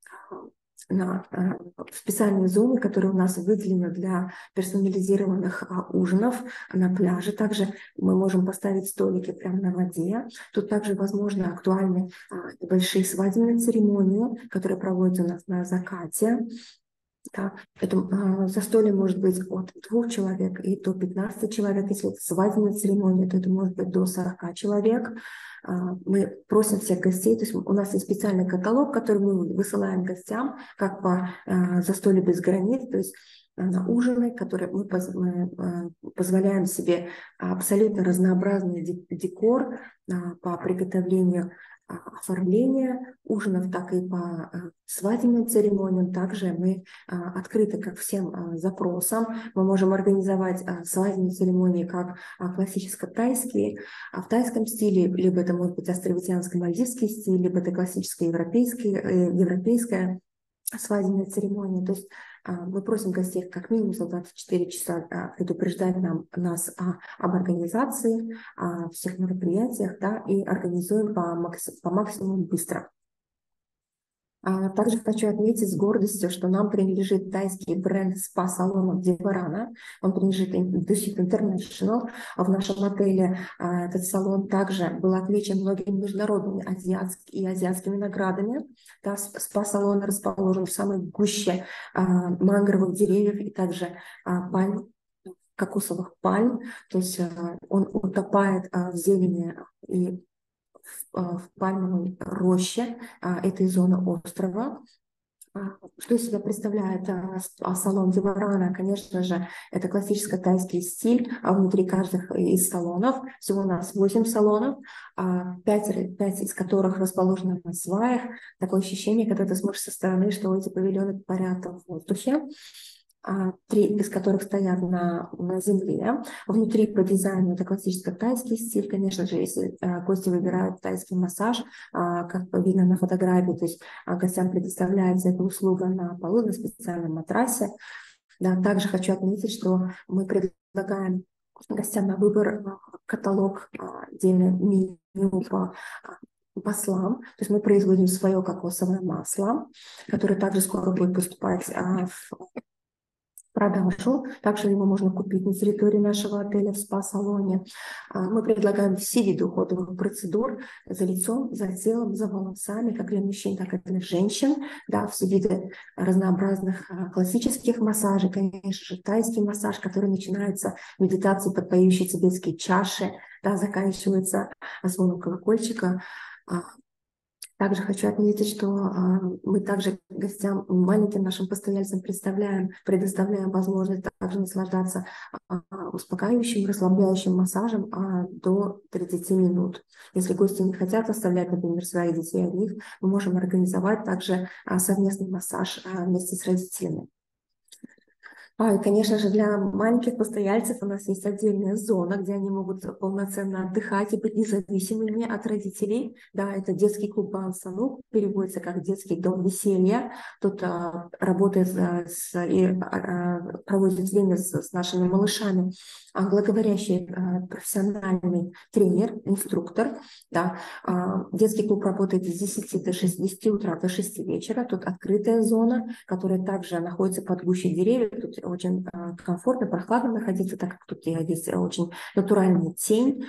на специальной зоне, которая у нас выделена для персонализированных ужинов на пляже. Также мы можем поставить столики прямо на воде. Тут также возможны актуальные большие свадебные церемонии, которые проводятся у нас на закате. Да, это застолье может быть от 2 человек и до 15 человек. Если это свадебная церемония, то это может быть до 40 человек. Мы просим всех гостей, то есть у нас есть специальный каталог, который мы высылаем гостям, как по застолью без границ, то есть на ужины, которые мы позволяем себе абсолютно разнообразный декор по приготовлению оформления ужинов, так и по свадебным церемониям. Также мы открыты ко всем запросам. Мы можем организовать свадебные церемонии как классическо-тайские, в тайском стиле, либо это может быть островитянско-мальдивский стиль, либо это классическая европейская свадебная церемония. То есть мы просим гостей как минимум за 24 часа предупреждать нас об организации, о всех мероприятиях, да, и организуем по максимуму быстро. Также хочу отметить с гордостью, что нам принадлежит тайский бренд спа-салонов Деварана. Он принадлежит Dusit International. В нашем отеле этот салон также был отмечен многими международными и азиатскими наградами. Да, спа-салон расположен в самой гуще мангровых деревьев и также пальм, кокосовых пальм. То есть он утопает в зелени и в пальмовой роще этой зоны острова. Что из себя представляет салон Деварана? Конечно же, это классический тайский стиль, внутри каждых из салонов. Всего у нас 8 салонов, 5 из которых расположены на сваях. Такое ощущение, когда ты смотришь со стороны, что эти павильоны парят в воздухе. 3 из которых стоят на земле. Внутри по дизайну это классический тайский стиль. Конечно же, если гости выбирают тайский массаж, как видно на фотографии, то есть гостям предоставляется эта услуга на полу, на специальном матрасе. Да, также хочу отметить, что мы предлагаем гостям на выбор каталог, отдельное меню по маслам. То есть мы производим свое кокосовое масло, которое также скоро будет поступать в продажу. Также его можно купить на территории нашего отеля в спа-салоне. Мы предлагаем все виды уходовых процедур за лицом, за телом, за волосами, как для мужчин, так и для женщин. Да, все виды разнообразных классических массажей, конечно же, тайский массаж, который начинается медитацией под поющие тибетские чаши, да, заканчивается звоном колокольчика. Также хочу отметить, что мы также гостям, маленьким нашим постояльцам предоставляем возможность также наслаждаться успокаивающим, расслабляющим массажем до 30 минут. Если гости не хотят оставлять, например, своих детей одних, мы можем организовать также совместный массаж вместе с родителями. И, конечно же, для маленьких постояльцев у нас есть отдельная зона, где они могут полноценно отдыхать и быть независимыми от родителей. Да, это детский клуб Бансанук, переводится как детский дом веселья. Тут работает проводит время с нашими малышами англоговорящий профессиональный тренер, инструктор. Да. Детский клуб работает с 10 утра до 6 вечера. Тут открытая зона, которая также находится под гущей деревьев. Тут очень комфортно, прохладно находиться, так как тут есть очень натуральная тень.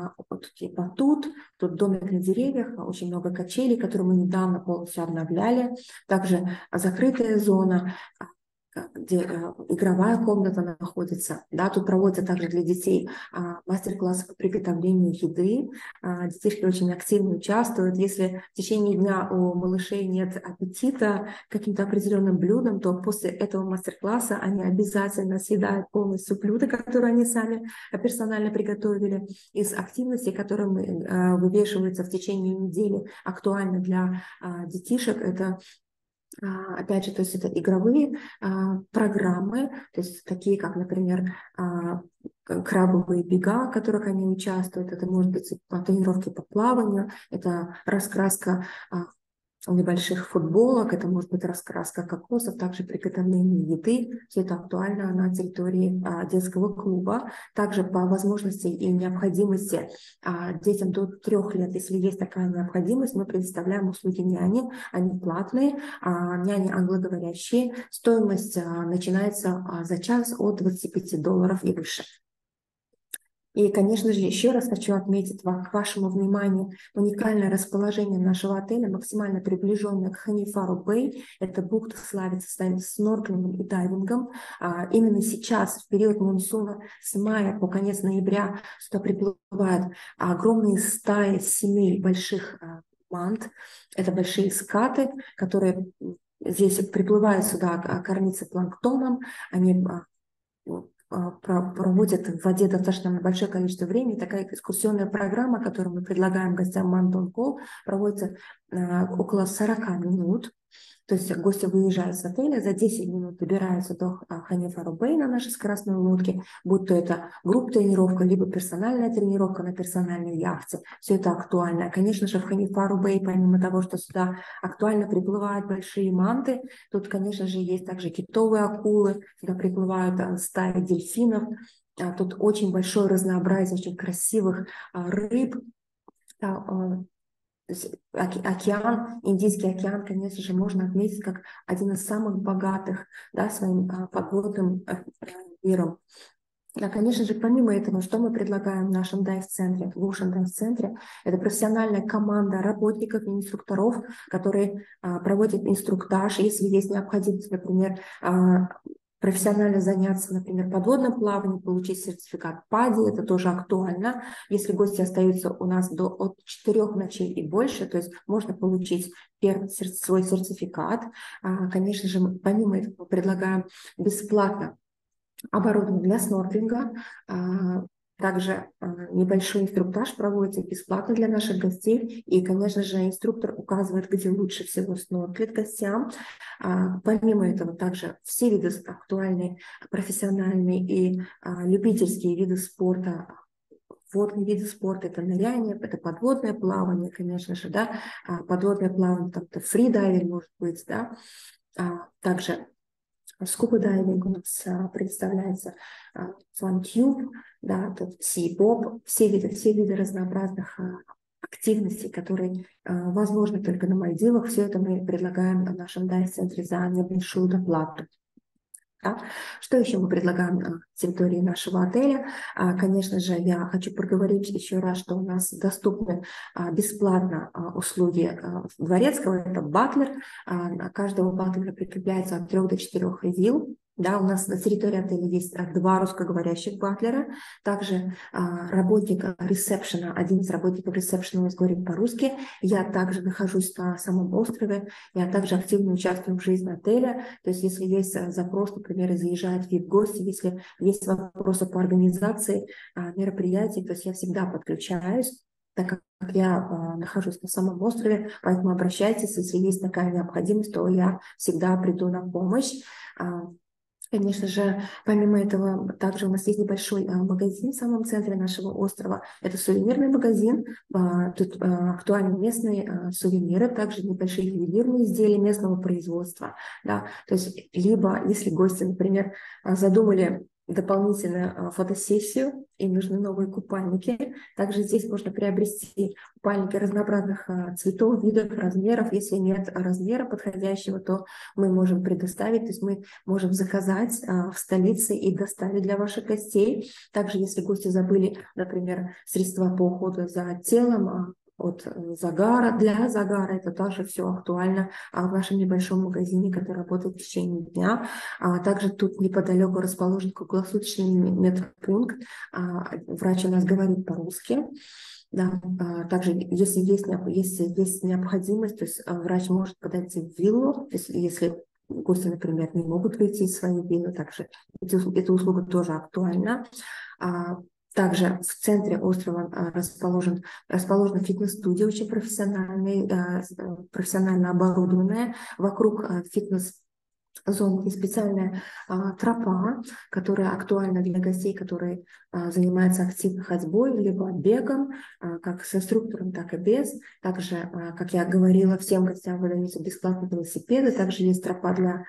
Тут домик на деревьях, очень много качелей, которые мы недавно полностью обновляли. Также закрытая зона, где игровая комната находится. Да, тут проводятся также для детей мастер-классы по приготовлению еды. Детишки очень активно участвуют. Если в течение дня у малышей нет аппетита к каким-то определенным блюдам, то после этого мастер-класса они обязательно съедают полностью блюда, которые они сами персонально приготовили. Из активностей, которые вывешиваются в течение недели, актуальны для детишек, это опять же, то есть это игровые программы, то есть такие как, например, крабовые бега, в которых они участвуют, это может быть тренировки по плаванию, это раскраска небольших футболок, это может быть раскраска кокосов, также приготовление еды. Все это актуально на территории детского клуба. Также по возможности и необходимости детям до 3 лет, если есть такая необходимость, мы предоставляем услуги няни, они платные, няни англоговорящие. Стоимость начинается за час от $25 и выше. И, конечно же, еще раз хочу отметить к вашему вниманию уникальное расположение нашего отеля, максимально приближенное к Ханифару Бэй. Эта бухта славится своим снорклингом и дайвингом. Именно сейчас, в период монсуна, с мая по конец ноября, сюда приплывают огромные стаи семей больших мант. Это большие скаты, которые здесь приплывают сюда кормиться планктоном. Они проводят в воде достаточно большое количество времени. Такая экскурсионная программа, которую мы предлагаем гостям Мантон Кол, проводится около 40 минут. То есть гости выезжают с отеля, за 10 минут добираются до Ханифару Бэй на нашей скоростной лодке, будь то это групп-тренировка, либо персональная тренировка на персональной яхте. Все это актуально. Конечно же, в Ханифару Бэй, помимо того, что сюда актуально приплывают большие манты, тут, конечно же, есть также китовые акулы, сюда приплывают стаи дельфинов. Тут очень большое разнообразие очень красивых рыб. есть океан, Индийский океан, конечно же, можно отметить как один из самых богатых, да, своим подводным миром. Да, конечно же, помимо этого, что мы предлагаем в нашем дайв-центре, в Ocean Dive-центре, это профессиональная команда работников и инструкторов, которые проводят инструктаж, если есть необходимость, например, профессионально заняться, например, подводным плаванием, получить сертификат ПАДИ, это тоже актуально. Если гости остаются у нас от 4 ночей и больше, то есть можно получить первый свой сертификат. Конечно же, помимо этого мы предлагаем бесплатно оборудование для снорклинга. Также небольшой инструктаж проводится бесплатно для наших гостей. И, конечно же, инструктор указывает, где лучше всего снорклить гостям. Помимо этого, также все виды актуальные, профессиональные и любительские виды спорта, водные виды спорта, это ныряние, это подводное плавание, конечно же, да, подводное плавание, там, это фридайвинг может быть, да, также скуба-дайвинг у нас представляется, фан-тьюб, да, тут си-поп, все виды разнообразных активностей, которые возможны только на Мальдивах. Все это мы предлагаем в нашем дайв-центре за небольшую доплату. Да? Что еще мы предлагаем на территории нашего отеля? Конечно же, я хочу проговорить еще раз, что у нас доступны бесплатно услуги дворецкого, это батлер. На каждого батлера прикрепляется от 3 до 4 вилл. Да, у нас на территории отеля есть 2 русскоговорящих батлера. Также работник ресепшена, один из работников ресепшена у нас говорит по-русски. Я также нахожусь на самом острове. Я также активно участвую в жизни отеля. То есть если есть запрос, например, заезжают VIP-гости, если есть вопросы по организации мероприятий, то есть я всегда подключаюсь, так как я нахожусь на самом острове, поэтому обращайтесь, если есть такая необходимость, то я всегда приду на помощь. Конечно же, помимо этого, также у нас есть небольшой магазин в самом центре нашего острова. Это сувенирный магазин. Тут актуальны местные сувениры, также небольшие ювелирные изделия местного производства. Да. То есть, либо, если гости, например, задумали дополнительную фотосессию, и нужны новые купальники. Также здесь можно приобрести купальники разнообразных цветов, видов, размеров. Если нет размера подходящего, то мы можем предоставить, то есть мы можем заказать в столице и доставить для ваших гостей. Также, если гости забыли, например, средства по уходу за телом, от загара, для загара, это также все актуально в нашем небольшом магазине, который работает в течение дня. Также тут неподалеку расположен круглосуточный медпункт. Врач у нас говорит по-русски. Да, также, если есть необходимость, то есть врач может подойти в виллу, если гости, например, не могут выйти из своей виллы, также эта услуга тоже актуальна. Также в центре острова расположена фитнес-студия, очень профессионально оборудованная. Вокруг фитнес-зоны есть специальная тропа, которая актуальна для гостей, которые занимаются активной ходьбой, либо бегом, как с инструктором, так и без. Также, как я говорила, всем гостям выдаются бесплатные велосипеды. Также есть тропа для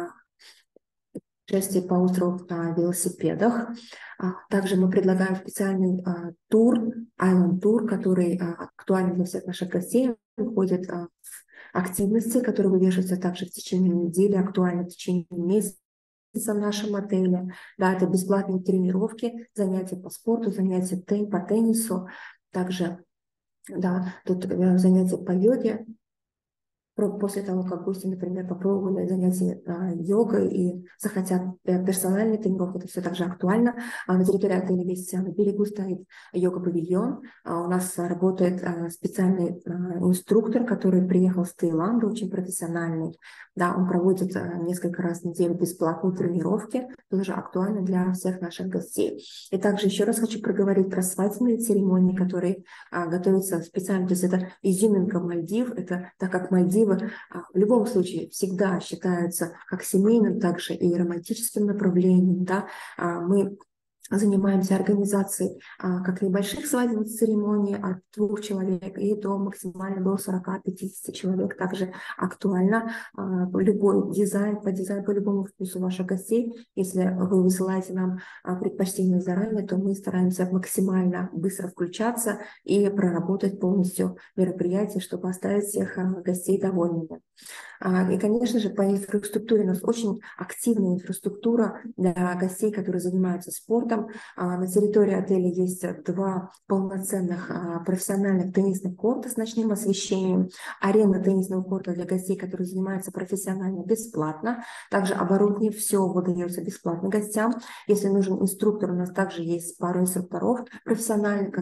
путешествий по острову на велосипедах. Также мы предлагаем специальный тур, Island Tour, который актуален для всех наших гостей. Входит в активности, которые вывешиваются также в течение недели, актуальны в течение месяца в нашем отеле. Да, это бесплатные тренировки, занятия по спорту, занятия по теннису. Также, да, тут занятия по йоге. После того, как гости, например, попробовали занятия йогой и захотят персональной тренировки, это все также актуально. На территории отеля весь на берегу стоит йога-павильон. У нас работает специальный инструктор, который приехал с Таиланда, очень профессиональный. Да, он проводит несколько раз в неделю бесплатные тренировки, тоже актуально для всех наших гостей. И также еще раз хочу проговорить про свадебные церемонии, которые готовятся специально. То есть это изюминка Мальдив, это так как Мальдивы в любом случае всегда считаются как семейным, также и романтическим направлением. Да? Мы занимаемся организацией как небольших свадебных церемоний от 2 человек и до максимально до 40-50 человек. Также актуально любой дизайн, по дизайну, по любому вкусу ваших гостей. Если вы высылаете нам предпочтение заранее, то мы стараемся максимально быстро включаться и проработать полностью мероприятие, чтобы оставить всех гостей довольными. И, конечно же, по инфраструктуре у нас очень активная инфраструктура для гостей, которые занимаются спортом. На территории отеля есть 2 полноценных профессиональных теннисных корта с ночным освещением, арена теннисного корта для гостей, которые занимаются профессионально, бесплатно. Также оборудование, все выдается бесплатно гостям. Если нужен инструктор, у нас также есть пару инструкторов профессиональных,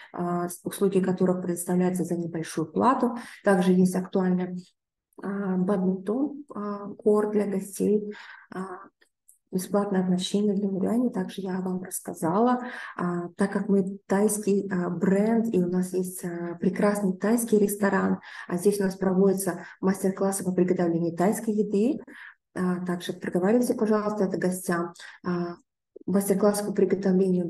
услуги которых предоставляются за небольшую плату. Также есть актуальная бадминтон, корт для гостей, бесплатное оснащение для миряне. Также я вам рассказала, так как мы тайский бренд, и у нас есть прекрасный тайский ресторан, здесь у нас проводятся мастер-классы по приготовлению тайской еды. Также проговаривайте, пожалуйста, это гостям. Мастер-класс по приготовлению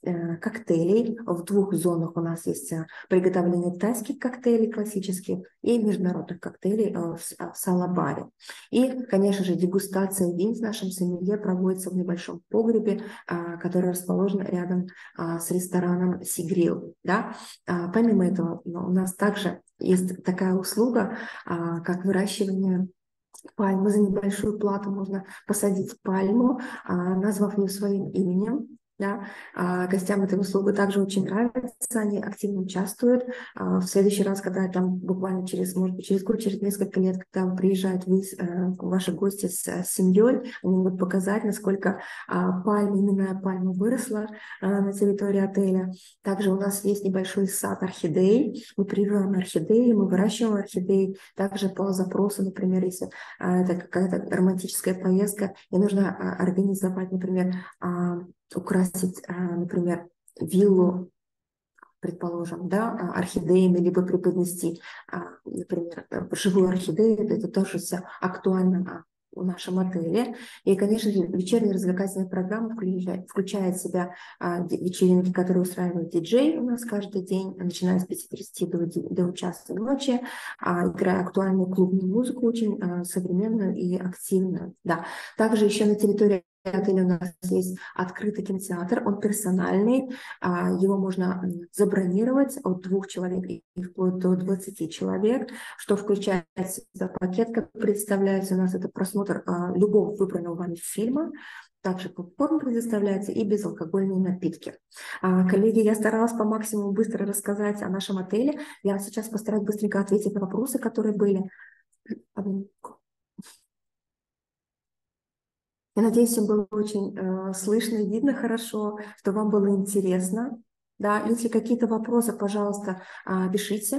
коктейлей. В 2 зонах у нас есть приготовление тайских коктейлей классических и международных коктейлей в Салабаре. И, конечно же, дегустация вин с нашим сомелье проводится в небольшом погребе, который расположен рядом с рестораном Сигрил. Да? Помимо этого, у нас также есть такая услуга, как выращивание пальмы. За небольшую плату можно посадить пальму, назвав ее своим именем. Да. Гостям эта услуга также очень нравится, они активно участвуют. В следующий раз, когда там буквально может быть, через год, через несколько лет, когда приезжают ваши гости с семьей, они могут показать, насколько именная пальма выросла на территории отеля. Также у нас есть небольшой сад орхидей. Мы прививаем орхидеи, мы выращиваем орхидеи. Также по запросу, например, если это какая-то романтическая поездка, и нужно организовать, например, украсить, например, виллу, предположим, да, орхидеями, либо преподнести, например, живую орхидею, это тоже все актуально в нашем отеле. И, конечно же, вечерняя развлекательная программа включает в себя вечеринки, которые устраивает диджей у нас каждый день, начиная с 5:30 до часа ночи, играя актуальную клубную музыку, очень современную и активную. Да. Также еще на территории отеля у нас есть открытый кинотеатр, он персональный, его можно забронировать от 2 человек и вплоть до 20 человек, что включает в себя пакет, как представляется у нас, это просмотр любого выбранного вами фильма, также попкорн предоставляется и безалкогольные напитки. Коллеги, я старалась по максимуму быстро рассказать о нашем отеле. Я сейчас постараюсь быстренько ответить на вопросы, которые были. Я надеюсь, всем было очень слышно и видно хорошо, что вам было интересно. Да, если какие-то вопросы, пожалуйста, пишите.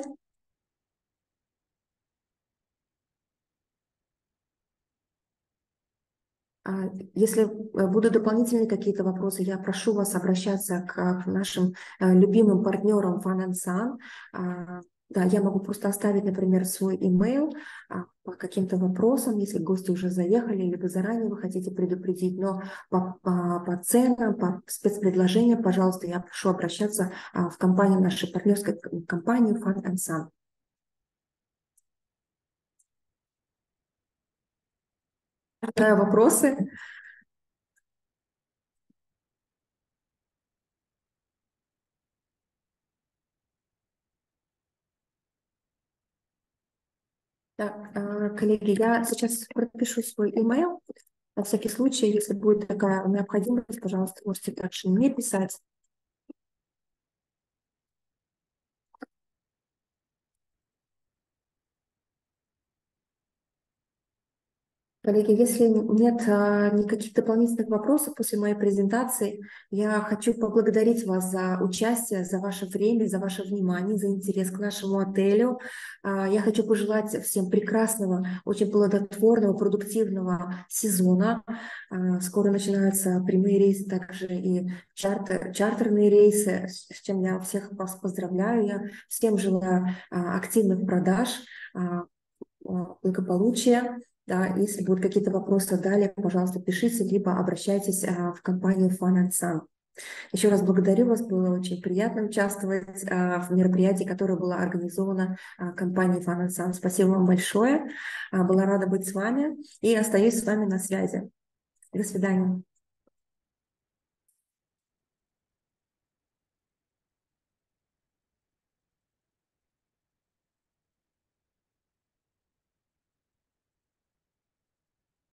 Если будут дополнительные какие-то вопросы, я прошу вас обращаться к нашим любимым партнерам Fun Sun. Да, я могу просто оставить, например, свой имейл по каким-то вопросам, если гости уже заехали, либо заранее вы хотите предупредить, но по ценам, по спецпредложениям, пожалуйста, я прошу обращаться в компанию, нашей партнерской компании Fun Sun. Вопросы? Так, коллеги, я сейчас пропишу свой email. На всякий случай, если будет такая необходимость, пожалуйста, можете также мне писать. Коллеги, если нет никаких дополнительных вопросов после моей презентации, я хочу поблагодарить вас за участие, за ваше время, за ваше внимание, за интерес к нашему отелю. Я хочу пожелать всем прекрасного, очень плодотворного, продуктивного сезона. Скоро начинаются прямые рейсы, также и чартерные рейсы, с чем я всех вас поздравляю. Я всем желаю активных продаж, благополучия. Да, если будут какие-то вопросы далее, пожалуйста, пишите, либо обращайтесь в компанию Fun Sun. Еще раз благодарю вас, было очень приятно участвовать в мероприятии, которое было организовано компанией Fun Sun. Спасибо вам большое, была рада быть с вами и остаюсь с вами на связи. До свидания.